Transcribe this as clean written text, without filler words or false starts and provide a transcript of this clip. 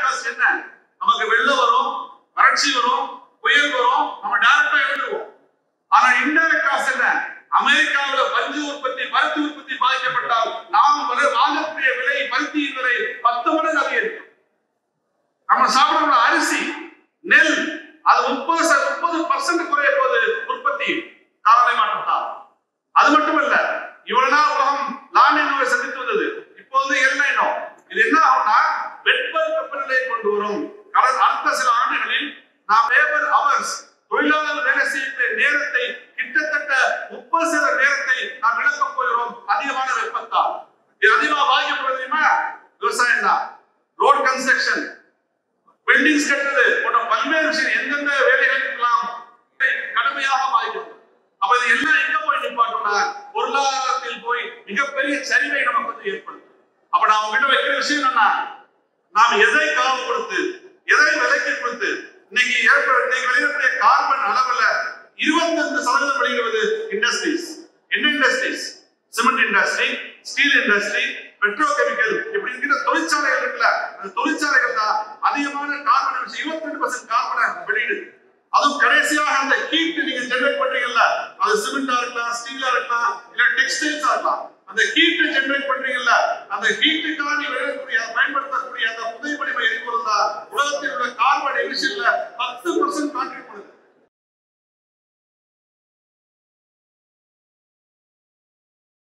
Cost என்ன? நமக்கு வெள்ளம் வரும், வறட்சி வரும், புயல் வரும், நம்ம டைரக்டா எழுதுவோம். ஆனா இன்டைரக்ட் காஸ்ட் என்ன? அமெரிக்காவில் பஞ்சு உற்பத்தி, பருத்தி உற்பத்தி பாதிக்கப்பட்டால் நாம் வாங்கக்கூடிய விலை, பருத்தியின் விலை 10 மடங்கு அதிகரிக்கும். நம்ம சாப்பிடுற அரிசி, நெல் அது 30% குறைய போது உற்பத்தி காலநிலை மாற்றத்தால். அது மட்டுமல்ல, இவ்வளவு நாள் உலகம் லானினோவை சந்தித்து வந்தது. இப்போது எல்னினோ. இது என்ன ஆகும்னா வெட்பல் வெப்பநிலையை கொண்டு வரும். அடுத்த சில ஆண்டுகளில் நாம் லேபர் அவர்ஸ், தொழிலாளர் வேலை செய்யக்கூடிய நேரத்தை கிட்டத்தட்ட 30% நேரத்தை நாம் இழக்கப் போகிறோம் அதிகமான வெப்பத்தால். இது அதிகமாக பாதிக்கப்படுவது விவசாயம் தான். ரோட் கன்ஸ்ட்ரக்ஷன், பில்டிங்ஸ் கட்டுறது போன்ற பல்வேறு விஷயம் எந்தெந்த வேலைகளுக்கெல்லாம் கடுமையாக பாதிக்கப்படும். அப்ப இது எல்லாம் எங்க போய் நிப்பாட்டோம்னா பொருளாதாரத்தில் போய் மிகப்பெரிய சரிவை நமக்கு வந்து ஏற்படும். அப்ப நான் உங்ககிட்ட வைக்கிற விஷயம் என்னன்னா, நாம் எதை காவு கொடுத்து, எதை விலைக்கு கொடுத்து இன்னைக்கு வெளியிடக்கூடிய கார்பன் அளவுல 25% வெளியிடுவது இண்டஸ்ட்ரீஸ். என்ன industries? Cement industry, steel industry, petrochemical, இப்படி இருக்கிற தொழிற்சாலைகள் இருக்குல்ல, அந்த தொழிற்சாலைகள் தான் அதிகமான கார்பன் 22% கார்பனை வெளியிடுது. அதுவும் கடைசியாக அந்த ஹீட் நீங்க ஜெனரேட் பண்றீங்கல்ல, அது சிமெண்டா இருக்கலாம், ஸ்டீலா இருக்கலாம், இல்ல டெக்ஸ்டைல்ஸா இருக்கலாம், அந்த ஹீட் ஜெனரேட் பண்றீங்கல்ல, அந்த ஹீட்டுக்காக நீங்க பயன்படுத்த